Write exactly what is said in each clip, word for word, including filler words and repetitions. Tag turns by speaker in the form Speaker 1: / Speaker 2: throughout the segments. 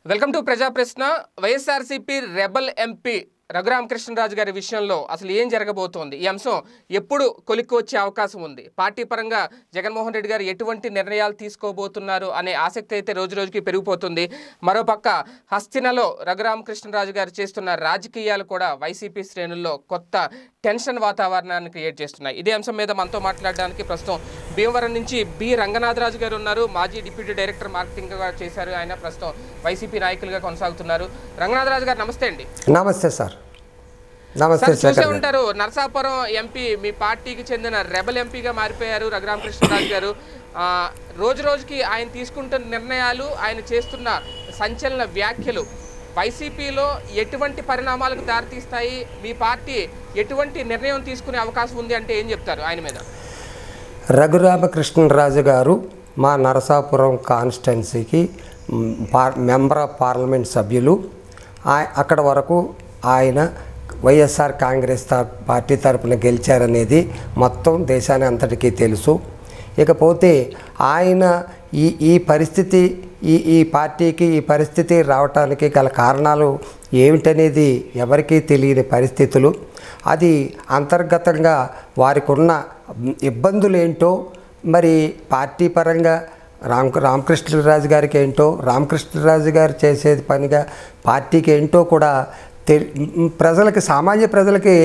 Speaker 1: Welcome to ప్రజా ప్రశ్న. YSRCP rebel MP Raghuramakrishnaraju గారి విషయంలో అసలు ఏం జరగబోతోంది? ఈ అంశం ఎప్పుడు కొలిక్కి వచ్చే అవకాశం ఉంది? పార్టీ పరంగా జగన్మోహన్ రెడ్డి గారు ఎటువంటి నిర్ణయాలు తీసుకోబోతున్నారు అనే ఆసక్తి అయితే రోజు రోజుకి పెరిగిపోతుంది. మరోపక్క హస్తినలో రఘురామకృష్ణరాజు గారు చేస్తున్న రాజకీయాలు కూడా వైసీపీ శ్రేణుల్లో కొత్త టెన్షన్ వాతావరణాన్ని క్రియేట్ చేస్తున్నాయి. ఇదే అంశం మీద మనతో మాట్లాడడానికి ప్రస్తుతం భీమవరం నుంచి బి రంగనాథరాజు గారు ఉన్నారు. మాజీ డిప్యూటీ డైరెక్టర్ మార్కెటింగ్గా చేశారు. ఆయన ప్రస్తుతం వైసీపీ నాయకులుగా కొనసాగుతున్నారు. రంగనాథరాజు గారు నమస్తే అండి.
Speaker 2: నమస్తే సార్. నమస్తే.
Speaker 1: చూసే ఉంటారు, నరసాపురం ఎంపీ మీ పార్టీకి చెందిన రెబల్ ఎంపీగా మారిపోయారు రఘురామకృష్ణరాజు గారు. రోజు రోజుకి ఆయన తీసుకుంటున్న నిర్ణయాలు, ఆయన చేస్తున్న సంచలన వ్యాఖ్యలు వైసీపీలో ఎటువంటి పరిణామాలకు దారితీస్తాయి? మీ పార్టీ ఎటువంటి నిర్ణయం తీసుకునే అవకాశం ఉంది అంటే ఏం చెప్తారు ఆయన మీద?
Speaker 2: రఘురామకృష్ణరాజు గారు మా నరసాపురం కాన్స్టిట్యున్సీకి మెంబర్ ఆఫ్ పార్లమెంట్ సభ్యులు. అక్కడ వరకు ఆయన వైఎస్ఆర్ కాంగ్రెస్ పార్టీ తరపున గెలిచారనేది మొత్తం దేశాన్ని అంతటికీ తెలుసు. ఇకపోతే ఆయన ఈ ఈ పరిస్థితి ఈ ఈ పార్టీకి ఈ పరిస్థితి రావటానికి గల కారణాలు ఏమిటనేది ఎవరికీ తెలియని పరిస్థితులు. అది అంతర్గతంగా వారికి ఉన్న ఇబ్బందులు ఏంటో, మరి పార్టీ పరంగా రామ రామకృష్ణరాజు గారికి ఏంటో, రామకృష్ణరాజు గారు చేసేది పనిగా పార్టీకి ఏంటో కూడా తె ప్రజలకి సామాన్య ప్రజలకి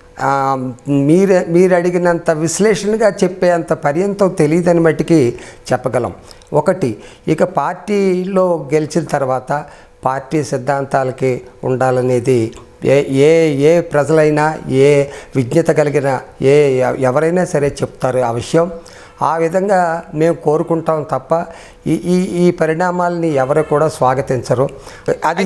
Speaker 2: మీరే మీరు అడిగినంత విశ్లేషణగా చెప్పేంత పర్యంతం తెలియదని మట్టికి చెప్పగలం. ఒకటి, ఇక పార్టీలో గెలిచిన తర్వాత పార్టీ సిద్ధాంతాలకి ఉండాలనేది ఏ ఏ ఏ ప్రజలైనా, ఏ విజ్ఞత కలిగిన ఏ ఎవరైనా సరే చెప్తారు ఆ విషయం. ఆ విధంగా మేము కోరుకుంటాం తప్ప ఈ ఈ ఈ పరిణామాలని ఎవరు కూడా స్వాగతించరు. అది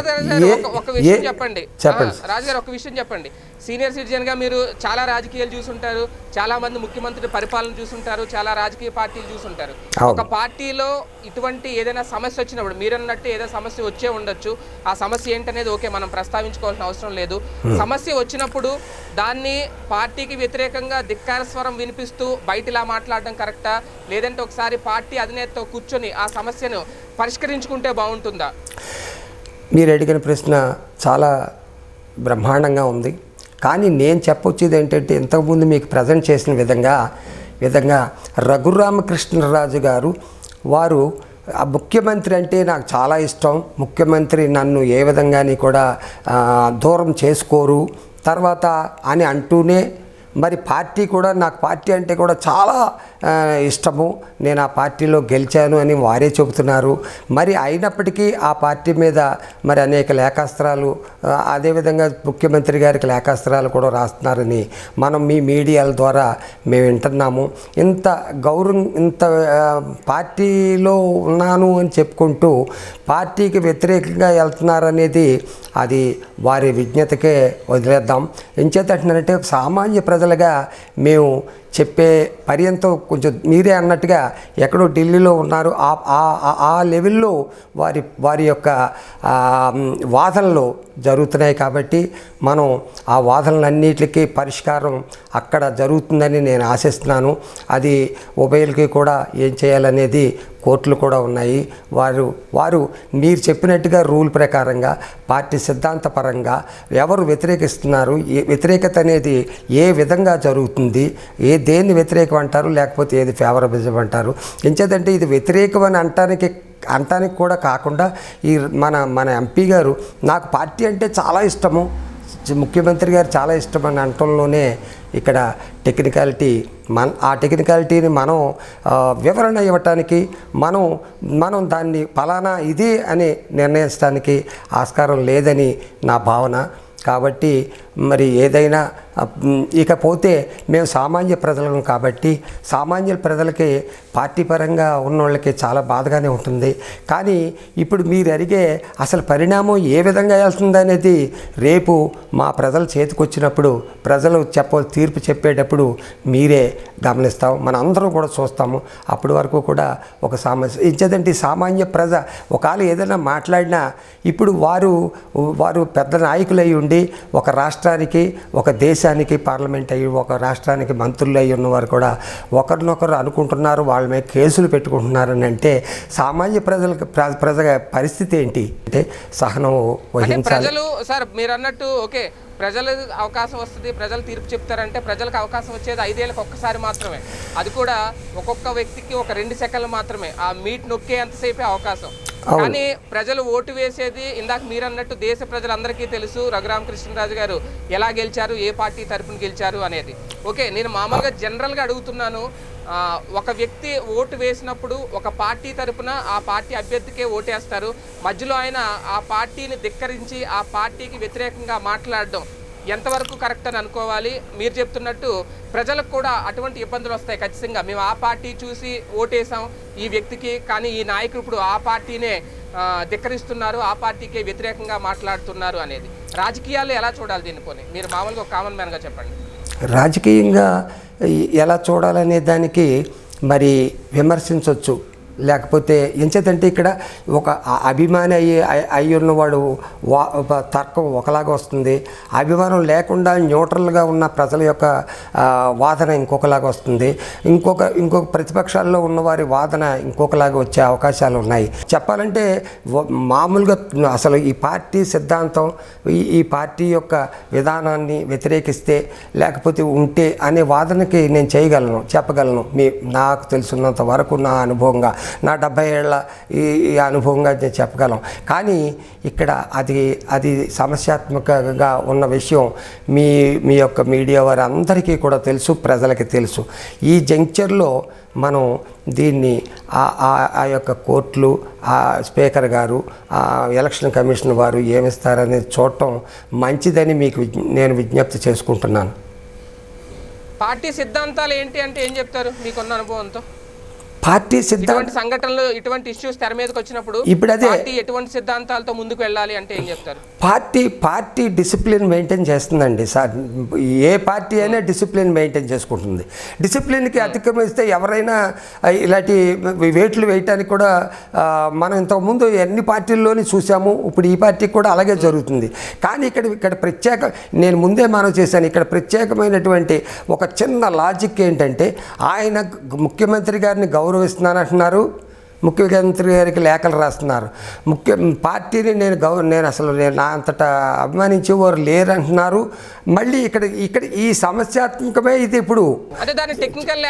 Speaker 1: చెప్పండి రాజుగారు, ఒక విషయం చెప్పండి. సీనియర్ సిటిజన్గా మీరు చాలా రాజకీయాలు చూసుంటారు, చాలా మంది ముఖ్యమంత్రి పరిపాలన చూసుంటారు, చాలా రాజకీయ పార్టీలు చూసుంటారు. ఒక పార్టీలో ఇటువంటి ఏదైనా సమస్య వచ్చినప్పుడు, మీరన్నట్టు ఏదైనా సమస్య వచ్చే ఉండొచ్చు, ఆ సమస్య ఏంటనేది ఓకే, మనం ప్రస్తావించుకోవాల్సిన అవసరం లేదు. సమస్య వచ్చినప్పుడు దాన్ని పార్టీకి వ్యతిరేకంగా ధిక్కార స్వరం వినిపిస్తూ బయటిలా మాట్లాడడం కరెక్టా, లేదంటే ఒకసారి పార్టీ అధినేతతో కూర్చొని ఆ సమస్యను పరిష్కరించుకుంటే బాగుంటుందా?
Speaker 2: మీరు అడిగిన ప్రశ్న చాలా బ్రహ్మాండంగా ఉంది. కానీ నేను చెప్పొచ్చేది ఏంటంటే, ఇంతకుముందు మీకు ప్రజెంట్ చేసిన విధంగా విధంగా రఘురామకృష్ణరాజు గారు వారు ముఖ్యమంత్రి అంటే నాకు చాలా ఇష్టం, ముఖ్యమంత్రి నన్ను ఏ విధంగాని కూడా దూరం చేసుకోరు తర్వాత అని అంటూనే, మరి పార్టీ కూడా నాకు పార్టీ అంటే కూడా చాలా ఇష్టము, నేను ఆ పార్టీలో గెలిచాను అని వారే చెబుతున్నారు. మరి అయినప్పటికీ ఆ పార్టీ మీద మరి అనేక లేఖాస్త్రాలు, అదేవిధంగా ముఖ్యమంత్రి గారికి లేఖాస్త్రాలు కూడా రాస్తున్నారని మనం మీ మీడియాల ద్వారా మేము వింటున్నాము. ఇంత గౌరవం, ఇంత పార్టీలో ఉన్నాను అని చెప్పుకుంటూ పార్టీకి వ్యతిరేకంగా వెళ్తున్నారనేది అది వారి విజ్ఞతకే వదిలేద్దాం. ఎంచేతంటున్నారంటే, సామాన్య ప్రజలుగా మేము చెప్పే పర్యంతం కొంచెం మీరే అన్నట్టుగా ఎక్కడో ఢిల్లీలో ఉన్నారు, ఆ లెవెల్లో వారి వారి యొక్క వాదనలు జరుగుతున్నాయి. కాబట్టి మనం ఆ వాదనలన్నిటికీ పరిష్కారం అక్కడ జరుగుతుందని నేను ఆశిస్తున్నాను. అది ఉభయులకి కూడా ఏం చేయాలనేది కోర్టులు కూడా ఉన్నాయి. వారు వారు మీరు చెప్పినట్టుగా రూల్ ప్రకారంగా పార్టీ సిద్ధాంతపరంగా ఎవరు వ్యతిరేకిస్తున్నారు, ఏ వ్యతిరేకత అనేది ఏ విధంగా జరుగుతుంది, ఏ దేన్ని వ్యతిరేకం అంటారు, లేకపోతే ఏది ఫేవరబిజం అంటారు. ఎంచేతంటే ఇది వ్యతిరేకం అని అంటానికి అంటానికి కూడా కాకుండా ఈ మన మన ఎంపీ గారు నాకు పార్టీ అంటే చాలా ఇష్టము, ముఖ్యమంత్రి గారు చాలా ఇష్టం అని అంటంలోనే ఇక్కడ టెక్నికాలిటీ, మన ఆ టెక్నికాలిటీని మనం వివరణ ఇవ్వటానికి, మనం మనం దాన్ని ఫలానా ఇది అని నిర్ణయించడానికి ఆస్కారం లేదని నా భావన. కాబట్టి మరి ఏదైనా ఇకపోతే మేము సామాన్య ప్రజలను కాబట్టి సామాన్య ప్రజలకి పార్టీ పరంగా ఉన్న వాళ్ళకి చాలా బాధగానే ఉంటుంది. కానీ ఇప్పుడు మీరు అడిగే అసలు పరిణామం ఏ విధంగా వెళ్తుంది అనేది రేపు మా ప్రజల చేతికి వచ్చినప్పుడు, ప్రజలు చెప్ప తీర్పు చెప్పేటప్పుడు మీరే గమనిస్తాం, మన అందరం కూడా చూస్తాము. అప్పటి వరకు కూడా ఒక సమస్య ఇచ్చేదంటే సామాన్య ప్రజ ఒకవేళ ఏదైనా మాట్లాడినా ఇప్పుడు వారు వారు పెద్ద నాయకులై ఉండి ఒక రాష్ట్ర రాష్ట్రానికి ఒక దేశానికి పార్లమెంట్ అయ్యి ఒక రాష్ట్రానికి మంత్రులు అయ్యి ఉన్నవారు కూడా ఒకరినొకరు అనుకుంటున్నారు, వాళ్ళ మీద కేసులు పెట్టుకుంటున్నారని అంటే సామాన్య ప్రజలకు ప్రజల పరిస్థితి ఏంటి అంటే సహనం వహించాలి.
Speaker 1: ప్రజలు సార్ మీరు అన్నట్టు ఓకే ప్రజలకు అవకాశం వస్తుంది, ప్రజలు తీర్పు చెప్తారంటే ప్రజలకు అవకాశం వచ్చేది ఐదేళ్ళకి ఒక్కసారి మాత్రమే, అది కూడా ఒక్కొక్క వ్యక్తికి ఒక రెండు సెకండ్లు మాత్రమే, ఆ మీట్ నొక్కే అంతసేపే అవకాశం. కానీ ప్రజలు ఓటు వేసేది ఇందాక మీరు అన్నట్టు దేశ ప్రజలందరికీ తెలుసు రఘురామకృష్ణరాజు గారు ఎలా గెలిచారు, ఏ పార్టీ తరపున గెలిచారు అనేది. ఓకే నేను మామూలుగా జనరల్గా అడుగుతున్నాను, ఒక వ్యక్తి ఓటు వేసినప్పుడు ఒక పార్టీ తరపున ఆ పార్టీ అభ్యర్థికే ఓటేస్తారు, మధ్యలో ఆయన ఆ పార్టీని ధిక్కరించి ఆ పార్టీకి వ్యతిరేకంగా మాట్లాడడం ఎంతవరకు కరెక్ట్ అని అనుకోవాలి? మీరు చెప్తున్నట్టు ప్రజలకు కూడా అటువంటి ఇబ్బందులు వస్తాయి ఖచ్చితంగా, మేము ఆ పార్టీ చూసి ఓటేసాం ఈ వ్యక్తికి, కానీ ఈ నాయకుడు ఇప్పుడు ఆ పార్టీనే ధిక్కరిస్తున్నారు, ఆ పార్టీకే వ్యతిరేకంగా మాట్లాడుతున్నారు అనేది. రాజకీయాలు ఎలా చూడాలి దీన్ని? పోనీ మీరు మామూలుగా కామన్ మ్యాన్గా చెప్పండి.
Speaker 2: రాజకీయంగా ఎలా చూడాలనే దానికి మరి విమర్శించవచ్చు, లేకపోతే ఎంచేతంటే ఇక్కడ ఒక అభిమాని అయ్యి అయి ఉన్నవాడు వా తర్కం ఒకలాగా వస్తుంది, అభిమానం లేకుండా న్యూట్రల్గా ఉన్న ప్రజల యొక్క వాదన ఇంకొకలాగా వస్తుంది, ఇంకొక ఇంకొక ప్రతిపక్షాల్లో ఉన్నవారి వాదన ఇంకొకలాగా వచ్చే అవకాశాలు ఉన్నాయి. చెప్పాలంటే మామూలుగా అసలు ఈ పార్టీ సిద్ధాంతం ఈ ఈ పార్టీ యొక్క విధానాన్ని వ్యతిరేకిస్తే లేకపోతే ఉంటే అనే వాదనకి నేను చేయగలను, చెప్పగలను. మీ నాకు తెలుసున్నంత వరకు నా అనుభవంగా నా డెబ్బై ఏళ్ళ ఈ అనుభవంగా నేను చెప్పగలం. కానీ ఇక్కడ అది అది సమస్యాత్మకంగా ఉన్న విషయం మీ మీ యొక్క మీడియా వారి అందరికీ కూడా తెలుసు, ప్రజలకి తెలుసు. ఈ జంక్చర్లో మనం దీన్ని ఆ యొక్క కోర్టులు, ఆ స్పీకర్ గారు, ఆ ఎలక్షన్ కమిషన్ వారు ఏమిస్తారనేది చూడటం మంచిదని మీకు నేను విజ్ఞప్తి చేసుకుంటున్నాను.
Speaker 1: పార్టీ సిద్ధాంతాలు ఏంటి అంటే ఏం చెప్తారు మీకున్న అనుభవంతో?
Speaker 2: పార్టీ సిద్ధాంత
Speaker 1: సంఘటనలు ఇటువంటి ఇష్యూస్ తెర మీదకి వచ్చినప్పుడు
Speaker 2: ఇప్పుడు అదే
Speaker 1: పార్టీ ఎటువంటి సిద్ధాంతాలతో ముందుకు వెళ్ళాలి అంటే ఏం చెప్తారు?
Speaker 2: పార్టీ పార్టీ డిసిప్లిన్ మెయింటైన్ చేస్తుందండి సార్. ఏ పార్టీ అయినా డిసిప్లిన్ మెయింటైన్ చేసుకుంటుంది. డిసిప్లిన్కి అతిక్రమిస్తే ఎవరైనా ఇలాంటి వేట్లు వేయటానికి కూడా మనం ఇంతకుముందు ఎన్ని పార్టీల్లోని చూసాము, ఇప్పుడు ఈ పార్టీకి కూడా అలాగే జరుగుతుంది. కానీ ఇక్కడ ఇక్కడ ప్రత్యేక నేను ముందే మనం చేశాను, ఇక్కడ ప్రత్యేకమైనటువంటి ఒక చిన్న లాజిక్ ఏంటంటే ఆయన ముఖ్యమంత్రి గారిని గౌరవిస్తున్నానంటున్నారు, ముఖ్యమంత్రి గారికి లేఖలు రాస్తున్నారు, ముఖ్య పార్టీని నేను గౌ నేను అసలు నేను నా అంతటా అభిమానించేవారు లేరంటున్నారు. మళ్ళీ ఇక్కడ ఇక్కడ ఈ సమస్యాత్మకమే ఇది. ఇప్పుడు
Speaker 1: టెక్నికల్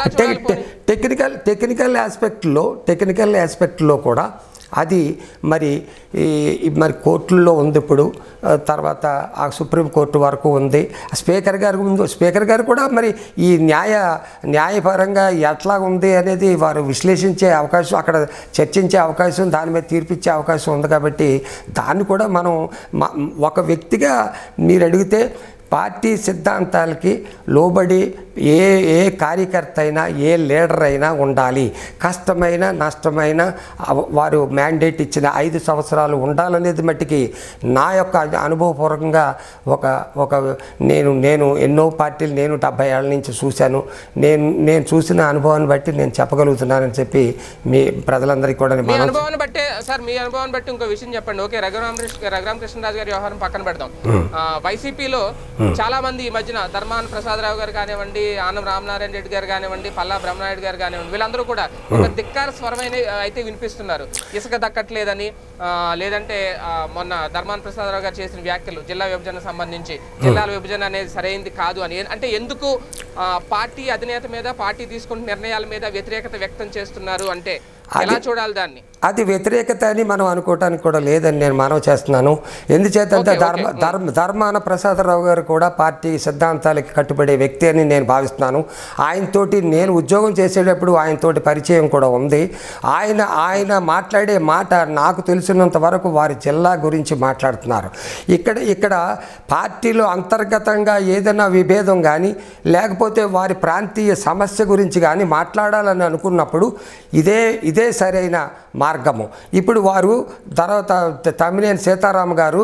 Speaker 2: టెక్నికల్ టెక్నికల్ ఆస్పెక్ట్లో టెక్నికల్ ఆస్పెక్ట్లో కూడా అది మరి మరి కోర్టుల్లో ఉంది. ఇప్పుడు తర్వాత ఆ సుప్రీంకోర్టు వరకు ఉంది. స్పీకర్ గారు ముందు స్పీకర్ గారు కూడా మరి ఈ న్యాయ న్యాయపరంగా ఎట్లా ఉంది అనేది వారు విశ్లేషించే అవకాశం, అక్కడ చర్చించే అవకాశం, దాని మీద తీర్పిచ్చే అవకాశం ఉంది. కాబట్టి దాన్ని కూడా మనం ఒక వ్యక్తిగా మీరు అడిగితే పార్టీ సిద్ధాంతాలకి లోబడి ఏ ఏ కార్యకర్త అయినా ఏ లీడర్ అయినా ఉండాలి. కష్టమైన నష్టమైన వారు మ్యాండేట్ ఇచ్చిన ఐదు సంవత్సరాలు ఉండాలనేది మట్టికి నా యొక్క అనుభవపూర్వకంగా ఒక ఒక నేను నేను ఎన్నో పార్టీలు నేను డెబ్బై ఏళ్ళ నుంచి చూశాను. నేను నేను చూసిన అనుభవాన్ని బట్టి నేను చెప్పగలుగుతున్నానని చెప్పి మీ ప్రజలందరికీ కూడా
Speaker 1: మీ అనుభవాన్ని బట్టి సార్ మీ అనుభవాన్ని బట్టి ఇంకో విషయం చెప్పండి. ఓకే రఘురామకృష్ణ రఘురామకృష్ణరాజు గారి వ్యవహారం పక్కన పెడదాం. వైసీపీలో చాలా మంది ఈ మధ్యన ధర్మాన ప్రసాదరావు గారు కానివ్వండి, ఆనం రామనారాయణ రెడ్డి గారు కానివ్వండి, పల్లా బ్రహ్మనాయుడు గారు కానివ్వండి, వీళ్ళందరూ కూడా ఒక ధిక్కార స్వరమైన అయితే వినిపిస్తున్నారు. ఇసుక దక్కట్లేదని, లేదంటే మొన్న ధర్మాన ప్రసాదరావు గారు చేసిన వ్యాఖ్యలు జిల్లా విభజన సంబంధించి జిల్లాల విభజన అనేది సరైనది కాదు అని, అంటే ఎందుకు పార్టీ అధినేత మీద పార్టీ తీసుకున్న నిర్ణయాల మీద వ్యతిరేకత వ్యక్తం చేస్తున్నారు అంటే ఎలా చూడాలి దాన్ని?
Speaker 2: అది వ్యతిరేకత అని మనం అనుకోవటానికి కూడా లేదని నేను మనవి చేస్తున్నాను. ఎందుచేతంటే ధర్మ ధర్మ ధర్మాన ప్రసాదరావు గారు కూడా పార్టీ సిద్ధాంతాలకి కట్టుబడే వ్యక్తి అని నేను భావిస్తున్నాను. ఆయనతోటి నేను ఉద్యోగం చేసేటప్పుడు ఆయనతోటి పరిచయం కూడా ఉంది. ఆయన ఆయన మాట్లాడే మాట నాకు తెలిసినంత వరకు వారి జిల్లా గురించి మాట్లాడుతున్నారు. ఇక్కడ ఇక్కడ పార్టీలో అంతర్గతంగా ఏదైనా విభేదం కానీ లేకపోతే లేకపోతే వారి ప్రాంతీయ సమస్య గురించి కానీ మాట్లాడాలని అనుకున్నప్పుడు ఇదే ఇదే సరైన మార్గము. ఇప్పుడు వారు తర్వాత తమ్మినేని సీతారాం గారు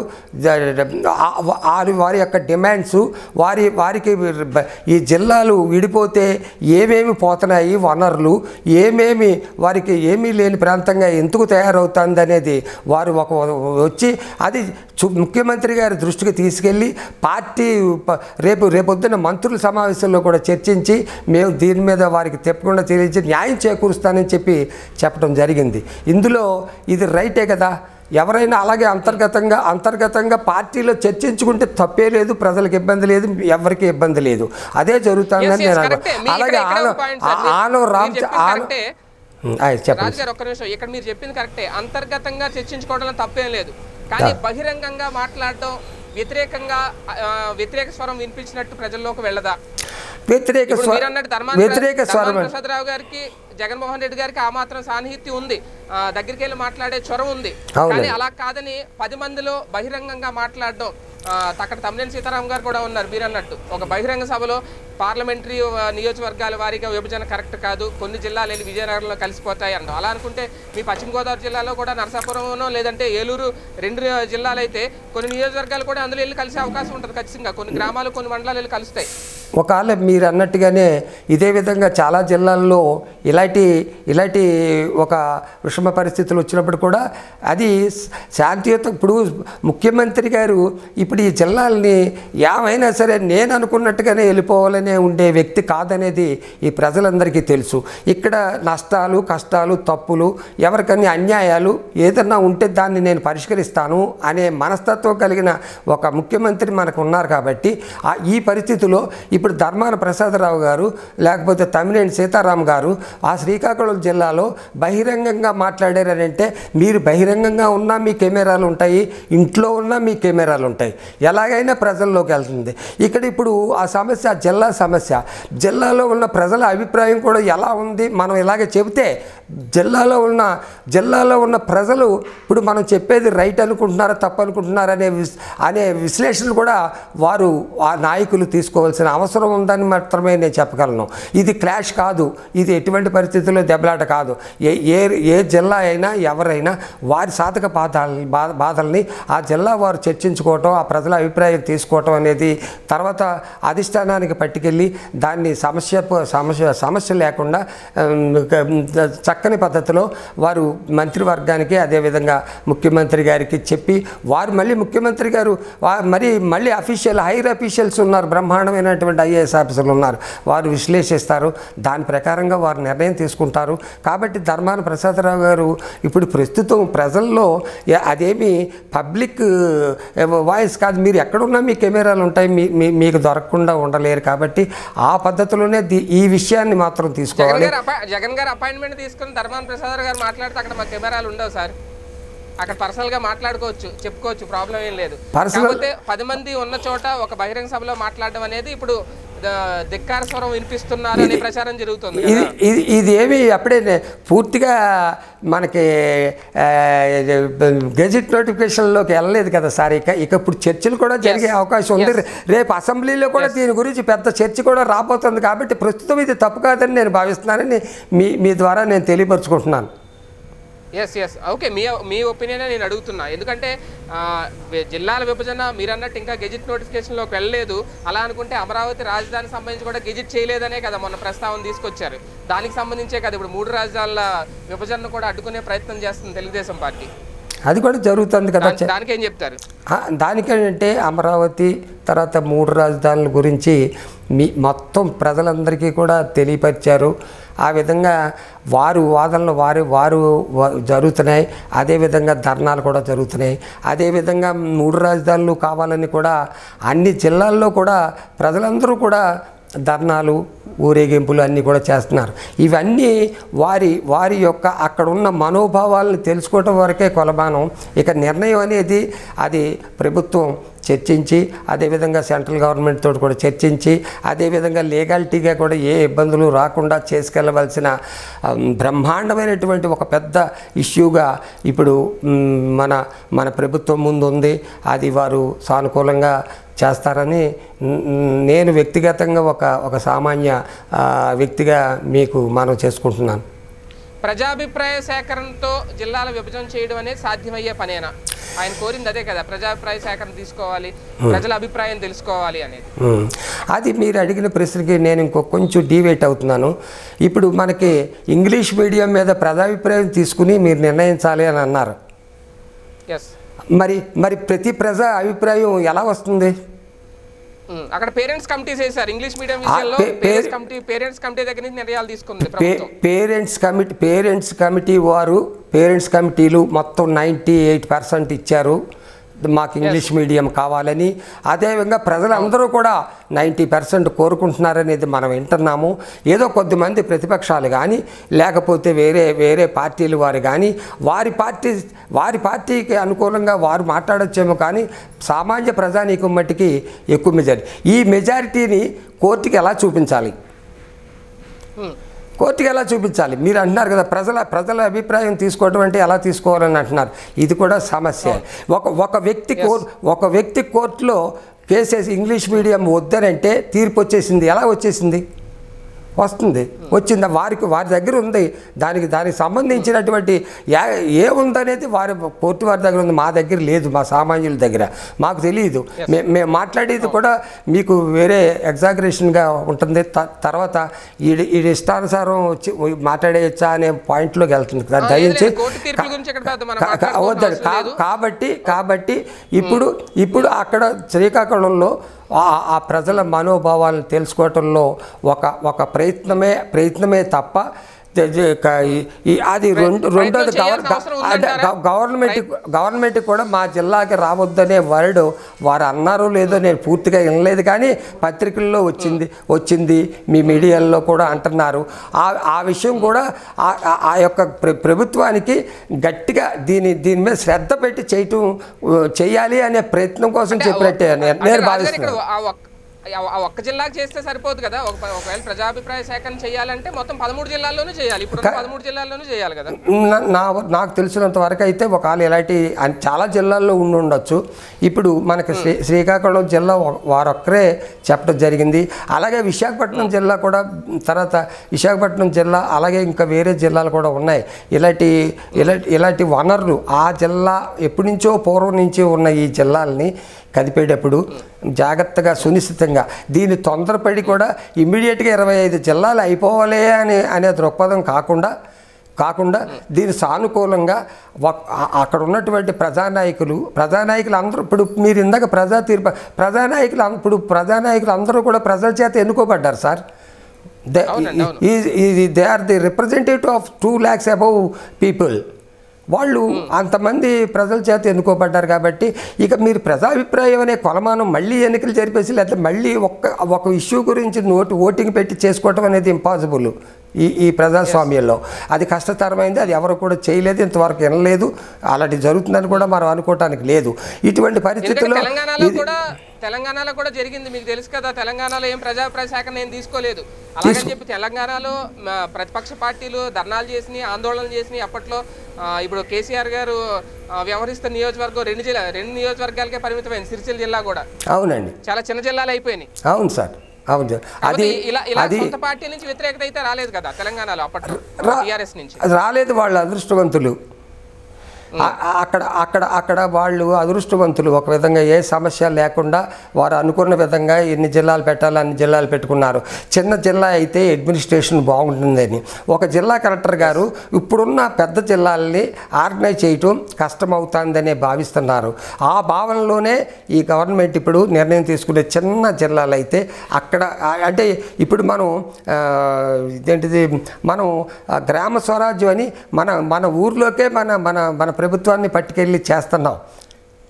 Speaker 2: వారి యొక్క డిమాండ్స్ వారి వారికి ఈ జిల్లాలు విడిపోతే ఏమేమి పోతున్నాయి వనరులు, ఏమేమి వారికి ఏమీ లేని ప్రాంతంగా ఎందుకు తయారవుతుంది అనేది వారు ఒక వచ్చి అది ముఖ్యమంత్రి గారి దృష్టికి తీసుకెళ్ళి పార్టీ రేపు రేపొద్దున మంత్రుల సమావేశంలో కూడా చర్చించి మేము దీని మీద వారికి తప్పకుండా తెలియజేసి న్యాయం చేకూరుస్తానని చెప్పి చెప్పడం జరిగింది. ఇందులో ఇది రైటే కదా. ఎవరైనా అలాగే అంతర్గతంగా అంతర్గతంగా పార్టీలో చర్చించుకుంటే తప్పే లేదు, ప్రజలకు ఇబ్బంది లేదు, ఎవరికి ఇబ్బంది లేదు. అదే జరుగుతుందని నేను అలాగే ఆలో రామ్
Speaker 1: రాజుగారు ఒక్క నిమిషం, ఇక్కడ మీరు చెప్పింది కరెక్టే, అంతర్గతంగా చర్చించుకోవడంలో తప్పేం లేదు. కానీ బహిరంగంగా మాట్లాడటం వ్యతిరేకంగా వ్యతిరేక స్వరం వినిపించినట్టు ప్రజల్లోకి వెళ్ళదా?
Speaker 2: వ్యతిరేక వ్యతిరేక స్వరం
Speaker 1: ప్రసాదరావు గారికి జగన్మోహన్ రెడ్డి గారికి ఆ మాత్రం సాన్నిహిత్యం ఉంది, దగ్గరికి వెళ్ళి మాట్లాడే చొరవ ఉంది. కానీ అలా కాదని పది మందిలో బహిరంగంగా మాట్లాడడం, అక్కడ తమ్మినేని సీతారాం గారు కూడా ఉన్నారు మీరు అన్నట్టు, ఒక బహిరంగ సభలో పార్లమెంటరీ నియోజకవర్గాల వారీగా విభజన కరెక్ట్ కాదు, కొన్ని జిల్లాలు వెళ్ళి విజయనగరంలో కలిసిపోతాయి అంటాం. అలా అనుకుంటే మీ పశ్చిమ గోదావరి జిల్లాలో కూడా నరసాపురంలో లేదంటే ఏలూరు రెండు జిల్లాలు అయితే కొన్ని నియోజకవర్గాలు కూడా అందులో వెళ్ళి కలిసే అవకాశం ఉంటుంది ఖచ్చితంగా, కొన్ని గ్రామాలు కొన్ని మండలాలు వెళ్ళి కలుస్తాయి.
Speaker 2: ఒకవేళ మీరు అన్నట్టుగానే ఇదే విధంగా చాలా జిల్లాల్లో ఇలాంటి ఇలాంటి ఒక విషమ పరిస్థితులు వచ్చినప్పుడు కూడా అది శాంతియుత ఇప్పుడు ముఖ్యమంత్రి గారు ఇప్పుడు ఈ జిల్లాలని ఏమైనా సరే నేను అనుకున్నట్టుగానే వెళ్ళిపోవాలనే ఉండే వ్యక్తి కాదనేది ఈ ప్రజలందరికీ తెలుసు. ఇక్కడ నష్టాలు కష్టాలు తప్పులు ఎవరికన్నా అన్యాయాలు ఏదన్నా ఉంటే దాన్ని నేను పరిష్కరిస్తాను అనే మనస్తత్వం కలిగిన ఒక ముఖ్యమంత్రి మనకు ఉన్నారు. కాబట్టి ఈ పరిస్థితిలో ఇప్పుడు ధర్మాన ప్రసాదరావు గారు లేకపోతే తమ్మినేని సీతారాం గారు ఆ శ్రీకాకుళం జిల్లాలో బహిరంగంగా మాట్లాడారంటే మీరు బహిరంగంగా ఉన్నా మీ కెమెరాలు ఉంటాయి, ఇంట్లో ఉన్నా మీ కెమెరాలు ఉంటాయి, ఎలాగైనా ప్రజల్లోకి వెళ్తుంది. ఇక్కడ ఇప్పుడు ఆ సమస్య జిల్లా సమస్య, జిల్లాలో ఉన్న ప్రజల అభిప్రాయం కూడా ఎలా ఉంది మనం ఇలాగే చెబితే జిల్లాలో ఉన్న జిల్లాలో ఉన్న ప్రజలు ఇప్పుడు మనం చెప్పేది రైట్ అనుకుంటున్నారా తప్పు అనుకుంటున్నారా అనే అనే విశ్లేషణలు కూడా వారు ఆ నాయకులు తీసుకోవాల్సిన అవసరం ఉందని మాత్రమే నేను చెప్పగలను. ఇది క్లాష్ కాదు, ఇది ఎటువంటి పరిస్థితుల్లో దెబ్బలాట కాదు. ఏ ఏ ఏ జిల్లా అయినా ఎవరైనా వారి సాధక బాధల్ని బాధల్ని ఆ జిల్లా వారు చర్చించుకోవటం, ఆ ప్రజల అభిప్రాయం తీసుకోవటం అనేది తర్వాత అధిష్టానానికి పట్టుకెళ్ళి దాన్ని సమస్య సమస్య సమస్య లేకుండా చక్కని పద్ధతిలో వారు మంత్రివర్గానికి అదేవిధంగా ముఖ్యమంత్రి గారికి చెప్పి వారు మళ్ళీ ముఖ్యమంత్రి గారు మరి మళ్ళీ అఫీషియల్ హైర్ అఫీషియల్స్ ఉన్నారు, బ్రహ్మాండమైనటువంటి ఐఏఎస్ ఆఫీసర్లు ఉన్నారు, వారు విశ్లేషిస్తారు, దాని ప్రకారంగా వారు నిర్ణయం తీసుకుంటారు. కాబట్టి ధర్మాన ప్రసాదరావు గారు ఇప్పుడు ప్రస్తుతం ప్రజల్లో అదేమి పబ్లిక్ వాయిస్ కాదు, మీరు ఎక్కడున్నా మీ కెమెరాలు ఉంటాయి, మీ మీకు దొరకకుండా ఉండలేరు. కాబట్టి ఆ పద్ధతిలోనే ఈ విషయాన్ని మాత్రం తీసుకోవాలి.
Speaker 1: జగన్ గారు అపాయింట్మెంట్ తీసుకుని ధర్మాన ప్రసాదరావు గారు మాట్లాడితే అక్కడ మా కెమెరాలు ఉండవు సార్, అక్కడ పర్సనల్ గా మాట్లాడుకోవచ్చు, చెప్పుకోవచ్చు, ప్రాబ్లం ఏం లేదు. కాకపోతే పది మంది ఉన్న చోట ఒక బహిరంగ సభలో మాట్లాడడం అనేది ఇప్పుడు ధిక్కార స్వరం వినిపిస్తున్నారు అనే ప్రచారం జరుగుతుంది.
Speaker 2: ఇది ఇది ఏమి అప్పుడే పూర్తిగా మనకి గెజిట్ నోటిఫికేషన్లోకి వెళ్ళలేదు కదా సార్. ఇక ఇక ఇప్పుడు చర్చలు కూడా జరిగే అవకాశం ఉంది. రేపు అసెంబ్లీలో కూడా దీని గురించి పెద్ద చర్చ కూడా రాబోతుంది. కాబట్టి ప్రస్తుతం ఇది తప్పు కాదని నేను భావిస్తున్నానని మీ మీ ద్వారా నేను తెలియపరుచుకుంటున్నాను.
Speaker 1: ఎస్ ఎస్ ఓకే, మీ మీ ఒపీనియన్ నేను అడుగుతున్నా. ఎందుకంటే జిల్లాల విభజన మీరు అన్నట్టు ఇంకా గెజిట్ నోటిఫికేషన్లోకి వెళ్ళలేదు. అలా అనుకుంటే అమరావతి రాజధానికి సంబంధించి కూడా గెజిట్ చేయలేదనే కదా మొన్న ప్రస్తావన తీసుకొచ్చారు. దానికి సంబంధించే కదా ఇప్పుడు మూడు రాజధానుల విభజనను కూడా అడ్డుకునే ప్రయత్నం చేస్తుంది తెలుగుదేశం పార్టీ.
Speaker 2: అది కూడా జరుగుతుంది కదా.
Speaker 1: దానికి ఏం చెప్తారు?
Speaker 2: దానికంటే అమరావతి తర్వాత మూడు రాజధానుల గురించి మీ మొత్తం ప్రజలందరికీ కూడా తెలియపరిచారు. ఆ విధంగా వారు వాదనలు వారు వారు జరుగుతున్నాయి. అదేవిధంగా ధర్నాలు కూడా జరుగుతున్నాయి. అదేవిధంగా మూడు రాజధానులు కావాలని కూడా అన్ని జిల్లాల్లో కూడా ప్రజలందరూ కూడా ధర్నాలు ఊరేగింపులు అన్నీ కూడా చేస్తున్నారు. ఇవన్నీ వారి వారి యొక్క అక్కడ ఉన్న మనోభావాలను తెలుసుకోవటం వరకే కొలమానం. ఇక నిర్ణయం అనేది అది ప్రభుత్వం చర్చించి అదేవిధంగా సెంట్రల్ గవర్నమెంట్ తోటి కూడా చర్చించి అదేవిధంగా లీగాలిటీగా కూడా ఏ ఇబ్బందులు రాకుండా చేసుకెళ్ళవలసిన బ్రహ్మాండమైనటువంటి ఒక పెద్ద ఇష్యూగా ఇప్పుడు మన మన ప్రభుత్వం ముందు ఉంది. అది వారు సానుకూలంగా చేస్తారని నేను వ్యక్తిగతంగా ఒక ఒక సామాన్య వ్యక్తిగా మీకు మనం చేసుకుంటున్నాను.
Speaker 1: ప్రజాభిప్రాయ సేకరణతో జిల్లాల విభజన చేయడం అనేది సాధ్యమయ్యే పనేనా? ఆయన కోరింది అదే కదా, ప్రజాభిప్రాయ సేకరణ తీసుకోవాలి, ప్రజల అభిప్రాయం తెలుసుకోవాలి అనేది.
Speaker 2: అది మీరు అడిగిన ప్రశ్నకి నేను ఇంకో కొంచెం డీవేట్ అవుతున్నాను. ఇప్పుడు మనకి ఇంగ్లీష్ మీడియం మీద ప్రజాభిప్రాయం తీసుకుని మీరు నిర్ణయించాలి అని అన్నారు.
Speaker 1: ఎస్,
Speaker 2: మరి మరి ప్రతి ప్రజా అభిప్రాయం ఎలా వస్తుంది?
Speaker 1: అక్కడ పేరెంట్స్ కమిటీ చేశారు ఇంగ్లీష్ మీడియం విషయంలో. పేరెంట్స్ కమిటీ పేరెంట్స్ కమిటీ దగ్గర నుంచి నిర్ణయాలు తీసుకుంది ప్రభుత్వం.
Speaker 2: పేరెంట్స్ కమిటీ పేరెంట్స్ కమిటీ వారు పేరెంట్స్ కమిటీలు మొత్తం నైంటీ ఎయిట్ పర్సెంట్ ఇచ్చారు మాకు ఇంగ్లీష్ మీడియం కావాలని. అదేవిధంగా ప్రజలందరూ కూడా నైంటీ పర్సెంట్ కోరుకుంటున్నారనేది మనం వింటున్నాము. ఏదో కొద్దిమంది ప్రతిపక్షాలు కానీ లేకపోతే వేరే వేరే పార్టీలు వారు కానీ వారి పార్టీ వారి పార్టీకి అనుకూలంగా వారు మాట్లాడొచ్చేమో, కానీ సామాన్య ప్రజానీకం మట్టికి ఎక్కువ మెజారిటీ. ఈ మెజారిటీని కోర్టుకి ఎలా చూపించాలి? కోర్టుకి ఎలా చూపించాలి? మీరు అంటున్నారు కదా ప్రజల ప్రజల అభిప్రాయం తీసుకోవడం అంటే ఎలా తీసుకోవాలని అంటున్నారు. ఇది కూడా సమస్య. ఒక ఒక వ్యక్తి కోర్ ఒక వ్యక్తి కోర్టులో కేసేసి ఇంగ్లీష్ మీడియం వద్దనంటే తీర్పు వచ్చేసింది. ఎలా వచ్చేసింది? వస్తుంది, వచ్చింది, వారికి వారి దగ్గర ఉంది. దానికి దానికి సంబంధించినటువంటి ఏ ఉందనేది వారి కోర్టు వారి దగ్గర ఉంది, మా దగ్గర లేదు, మా సామాన్యుల దగ్గర మాకు తెలియదు. మేము మాట్లాడేది కూడా మీకు వేరే ఎగ్జాగరేషన్గా ఉంటుంది. తర్వాత ఈ ఈ ఇష్టానుసారం వచ్చి మాట్లాడేయచ్చా అనే పాయింట్లోకి వెళ్తుంది. దయించి వద్దండి. కాబట్టి కాబట్టి ఇప్పుడు ఇప్పుడు అక్కడ శ్రీకాకుళంలో ఆ ప్రజల మనోభావాలను తెలుసుకోవటంలో ఒక ఒక ప్రయత్నమే ప్రయత్నమే తప్ప అది రెండు రెండోది గవర్నమెంట్ గవర్నమెంట్ కూడా మా జిల్లాకి రావద్దనే వర్డ్ వారు అన్నారో లేదో నేను పూర్తిగా వినలేదు, కానీ పత్రికల్లో వచ్చింది వచ్చింది మీ మీడియాల్లో కూడా అంటున్నారు. ఆ ఆ విషయం కూడా ఆ యొక్క ప్రభుత్వానికి గట్టిగా దీని దీని మీద శ్రద్ధ పెట్టి చేయటం చేయాలి అనే ప్రయత్నం కోసం చెప్పినట్టే నేను భావిస్తున్నాను.
Speaker 1: ఒక్క జిల్లాకు చేస్తే సరిపోదు కదా, ఒకవేళ ప్రజాభిప్రాయ సేకరణ చేయాలంటే మొత్తం పదమూడు జిల్లాల్లోనూ చేయాలి. ఇప్పుడు పదమూడు జిల్లాల్లోనూ చేయాలి కదా.
Speaker 2: నా నాకు తెలిసినంత వరకు అయితే ఒకవేళ ఇలాంటి చాలా జిల్లాల్లో ఉండి ఉండొచ్చు. ఇప్పుడు మనకి శ్రీ శ్రీకాకుళం జిల్లా వారొక్కరే చెప్పడం జరిగింది. అలాగే విశాఖపట్నం జిల్లా కూడా, తర్వాత విశాఖపట్నం జిల్లా అలాగే ఇంకా వేరే జిల్లాలు కూడా ఉన్నాయి. ఇలాంటి ఇలాంటి ఇలాంటి వనరులు ఆ జిల్లా ఎప్పటి నుంచో పూర్వం నుంచి ఉన్న ఈ జిల్లాలని కదిపేటప్పుడు జాగ్రత్తగా సునిశ్చితంగా దీన్ని తొందరపడి కూడా ఇమ్మీడియట్గా ఇరవై ఐదు జిల్లాలు అయిపోవాలి అని అనే దృక్పథం కాకుండా కాకుండా దీని సానుకూలంగా అక్కడ ఉన్నటువంటి ప్రజానాయకులు ప్రజానాయకులు అందరూ ఇప్పుడు మీరు ఇందాక ప్రజా తీర్పు ప్రజానాయకులు ఇప్పుడు ప్రజానాయకులు అందరూ కూడా ప్రజల చేత ఎన్నుకోబడ్డారు sir. They are the representative of two lakhs above people. వాళ్ళు అంతమంది ప్రజల చేత ఎన్నుకోబడ్డారు. కాబట్టి ఇక మీరు ప్రజాభిప్రాయం అనే కొలమానం మళ్ళీ ఎన్నికలు జరిపేసి లేకపోతే మళ్ళీ ఒక్క ఒక ఇష్యూ గురించి నోటు ఓటింగ్ పెట్టి చేసుకోవటం అనేది ఇంపాసిబుల్ ఈ ఈ ప్రజాస్వామ్యంలో. అది కష్టతరమైంది, అది ఎవరు కూడా చేయలేదు, ఇంతవరకు వినలేదు, అలాంటి జరుగుతుందని కూడా మనం అనుకోవటానికి లేదు. ఇటువంటి పరిస్థితుల్లో
Speaker 1: తెలంగాణలో కూడా జరిగింది, మీకు తెలుసు కదా. తెలంగాణలో ఏం ప్రజాభిప్రాయ సేకరణ ఏం తీసుకోలేదు. అలాగని చెప్పి తెలంగాణలో ప్రతిపక్ష పార్టీలు ధర్నాలు చేసినాయి, ఆందోళనలు చేసినాయి. అప్పట్లో ఇప్పుడు కేసీఆర్ గారు వ్యవహరిస్తున్న నియోజకవర్గం రెండు జిల్లా రెండు నియోజకవర్గాలకే పరిమితమైంది. సిరిసిల్ల జిల్లా కూడా అవునండి చాలా చిన్న జిల్లాలు అయిపోయినాయి.
Speaker 2: అవును సార్, అవును. అది
Speaker 1: అది సొంత పార్టీ నుంచి వ్యతిరేకత అయితే రాలేదు కదా తెలంగాణలో అప్పట్లో, టీఆర్ఎస్ నుంచి
Speaker 2: రాలేదు. వాళ్ళు అదృష్టవంతులు. అక్కడ అక్కడ అక్కడ వాళ్ళు అదృష్టవంతులు. ఒక విధంగా ఏ సమస్య లేకుండా వారు అనుకున్న విధంగా ఎన్ని జిల్లాలు పెట్టాలి అన్ని జిల్లాలు పెట్టుకున్నారు. చిన్న జిల్లా అయితే అడ్మినిస్ట్రేషన్ బాగుంటుందని ఒక జిల్లా కలెక్టర్ గారు ఇప్పుడున్న పెద్ద జిల్లాలని ఆర్గనైజ్ చేయటం కష్టమవుతుందనే భావిస్తున్నారు. ఆ భావనలోనే ఈ గవర్నమెంట్ ఇప్పుడు నిర్ణయం తీసుకునే చిన్న జిల్లాలు అయితే అక్కడ అంటే ఇప్పుడు మనం ఇదేంటిది మనం గ్రామ స్వరాజ్యం అని మన మన ఊర్లోకే మన మన మన ప్రభుత్వాన్ని పట్టుకెళ్ళి చేస్తున్నాం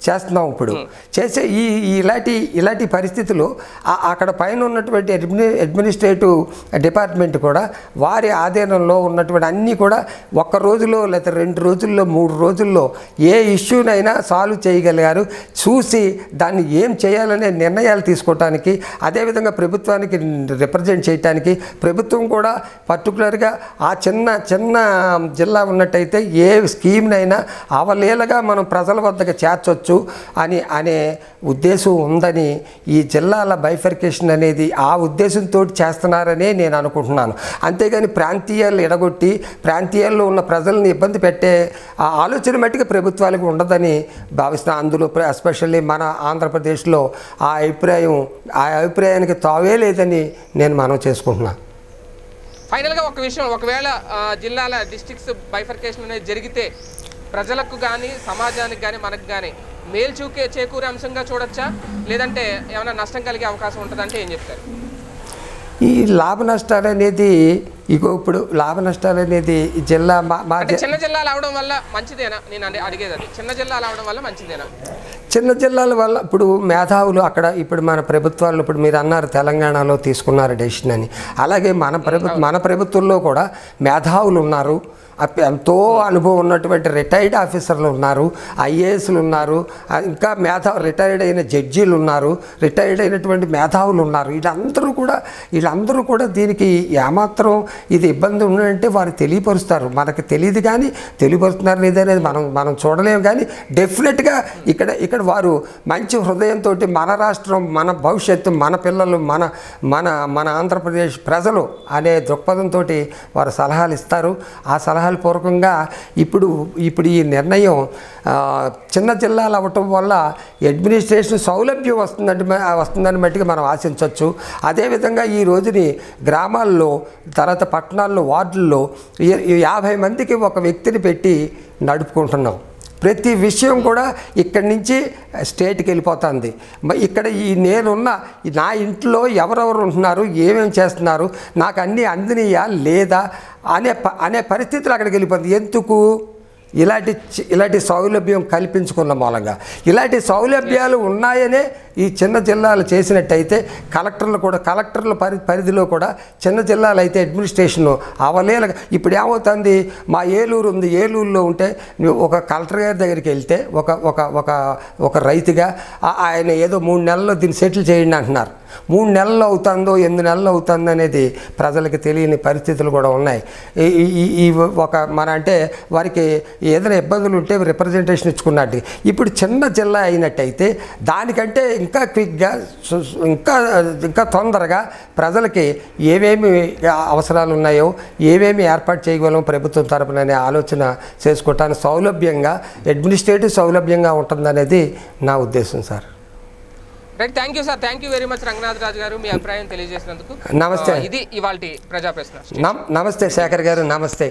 Speaker 2: చేస్తున్నాం ఇప్పుడు చేసే ఈ ఇలాంటి ఇలాంటి పరిస్థితులు అక్కడ పైన ఉన్నటువంటి అడ్మిని అడ్మినిస్ట్రేటివ్ డిపార్ట్మెంట్ కూడా వారి ఆధీనంలో ఉన్నటువంటి అన్నీ కూడా ఒక్క రోజులో లేదా రెండు రోజుల్లో మూడు రోజుల్లో ఏ ఇష్యూనైనా సాల్వ్ చేయగలిగారు. చూసి దాన్ని ఏం చేయాలనే నిర్ణయాలు తీసుకోవటానికి, అదేవిధంగా ప్రభుత్వానికి రిప్రజెంట్ చేయడానికి, ప్రభుత్వం కూడా పర్టికులర్గా ఆ చిన్న చిన్న జిల్లా ఉన్నట్టయితే ఏ స్కీమ్నైనా అవలీలగా మనం ప్రజల వద్దకు చేర్చొచ్చు అని అనే ఉద్దేశం ఉందని ఈ జిల్లాల బైఫర్కేషన్ అనేది ఆ ఉద్దేశంతో చేస్తున్నారనే నేను అనుకుంటున్నాను. అంతేగాని ప్రాంతీయాలు ఎడగొట్టి ప్రాంతీయాల్లో ఉన్న ప్రజలను ఇబ్బంది పెట్టే ఆ ఆలోచన మట్టిగా ప్రభుత్వాలకు ఉండదని భావిస్తున్నాను. అందులో ఎస్పెషల్లీ మన ఆంధ్రప్రదేశ్లో ఆ అభిప్రాయం ఆ అభిప్రాయానికి తావే లేదని నేను మనం చేసుకుంటున్నాను.
Speaker 1: ఫైనల్గా ఒక విషయం, ఒకవేళ జిల్లాల డిస్ట్రిక్ట్స్ బైఫర్కేషన్ అనేది జరిగితే ప్రజలకు కానీ సమాజానికి కానీ మనకు కానీ మేలు చూకే చేకూరే అంశంగా చూడొచ్చా, లేదంటే ఏమైనా నష్టం కలిగే అవకాశం ఉంటుందంటే ఏం చెప్తారు?
Speaker 2: ఈ లాభ నష్టాలు అనేది ఇగో ఇప్పుడు లాభ నష్టాలు అనేది జిల్లా మా
Speaker 1: చిన్న జిల్లాలు అవడం వల్ల మంచిదేనా? నేను అడిగేది అది, చిన్న జిల్లాలు అవడం వల్ల మంచిదేనా?
Speaker 2: చిన్న జిల్లాల వల్ల ఇప్పుడు మేధావులు అక్కడ ఇప్పుడు మన ప్రభుత్వాలు ఇప్పుడు మీరు అన్నారు తెలంగాణలో తీసుకున్నారు డెసిషన్ అని, అలాగే మన ప్రభుత్వ మన ప్రభుత్వంలో కూడా మేధావులు ఉన్నారు, ఎంతో అనుభవం ఉన్నటువంటి రిటైర్డ్ ఆఫీసర్లు ఉన్నారు, ఐఏఎస్లు ఉన్నారు, ఇంకా మేధా రిటైర్డ్ అయిన జడ్జీలు ఉన్నారు, రిటైర్డ్ అయినటువంటి మేధావులు ఉన్నారు. వీళ్ళందరూ కూడా వీళ్ళందరూ కూడా దీనికి ఏమాత్రం ఇది ఇబ్బంది ఉందంటే వారు తెలియపరుస్తారు. మనకు తెలియదు కానీ తెలియపరుస్తున్నారు లేదనేది మనం మనం చూడలేము. కానీ డెఫినెట్గా ఇక్కడ ఇక్కడ వారు మంచి హృదయంతో మన రాష్ట్రం, మన భవిష్యత్తు, మన పిల్లలు, మన మన మన ఆంధ్రప్రదేశ్ ప్రజలు అనే దృక్పథంతో వారు సలహాలు ఇస్తారు. ఆ సలహా పూర్వకంగా ఇప్పుడు ఇప్పుడు ఈ నిర్ణయం చిన్న జిల్లాలు అవ్వటం వల్ల అడ్మినిస్ట్రేషన్ సౌలభ్యం వస్తుందంటే వస్తుందని మట్టిగా మనం ఆశించవచ్చు. అదేవిధంగా ఈ రోజుని గ్రామాల్లో తర్వాత పట్టణాల్లో వార్డుల్లో యాభై మందికి ఒక వ్యక్తిని పెట్టి నడుపుకుంటున్నాం. ప్రతి విషయం కూడా ఇక్కడి నుంచి స్టేట్కి వెళ్ళిపోతుంది. ఇక్కడ ఈ నేనున్న నా ఇంట్లో ఎవరెవరు ఉంటున్నారు, ఏమేమి చేస్తున్నారు, నాకు అన్నీ అందినయా లేదా అనే అనే పరిస్థితులు అక్కడికి వెళ్ళిపోతుంది. ఎందుకు? ఇలాంటి ఇలాంటి సౌలభ్యం కల్పించుకున్న మూలంగా. ఇలాంటి సౌలభ్యాలు ఉన్నాయనే ఈ చిన్న జిల్లాలు చేసినట్టయితే కలెక్టర్లు కూడా కలెక్టర్ల పరి పరిధిలో కూడా చిన్న జిల్లాలు అయితే అడ్మినిస్ట్రేషన్ అవలేలగా ఇప్పుడు ఏమవుతుంది, మా ఏలూరు ఉంది, ఏలూరులో ఉంటే ఒక కలెక్టర్ గారి దగ్గరికి వెళ్తే ఒక ఒక ఒక ఒక రైతుగా ఆయన ఏదో మూడు నెలల్లో దీన్ని సెటిల్ చేయండి అంటున్నారు. మూడు నెలలు అవుతుందో ఎనిమిది నెలలు అవుతుందో అనేది ప్రజలకు తెలియని పరిస్థితులు కూడా ఉన్నాయి. ఈ ఒక మన అంటే వారికి ఏదైనా ఇబ్బందులు ఉంటే రిప్రజెంటేషన్ ఇచ్చుకున్నట్టు. ఇప్పుడు చిన్న జిల్లా అయినట్టయితే దానికంటే ఇంకా క్విక్గా ఇంకా ఇంకా తొందరగా ప్రజలకి ఏమేమి అవసరాలు ఉన్నాయో ఏమేమి ఏర్పాటు చేయగలం ప్రభుత్వం తరపున అనే ఆలోచన చేసుకోవటానికి సౌలభ్యంగా అడ్మినిస్ట్రేటివ్ సౌలభ్యంగా ఉంటుందనేది నా ఉద్దేశం sir.
Speaker 1: Right, thank you sir, thank you very much Ranganath Raju గారు మీ అభిప్రాయం తెలియజేసినందుకు.
Speaker 2: నమస్తే.
Speaker 1: ఇది ఇవాల్టి ప్రజా ప్రశ్న.
Speaker 2: నమస్తే శేఖర్ గారు, నమస్తే.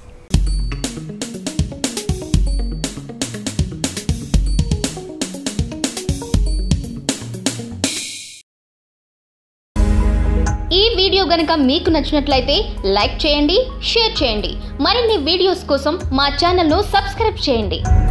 Speaker 3: ఈ వీడియో గనుక మీకు నచ్చినట్లయితే లైక్ చేయండి, షేర్ చేయండి. మరిన్ని వీడియోస్ కోసం మా ఛానల్ను సబ్స్క్రైబ్ చేయండి.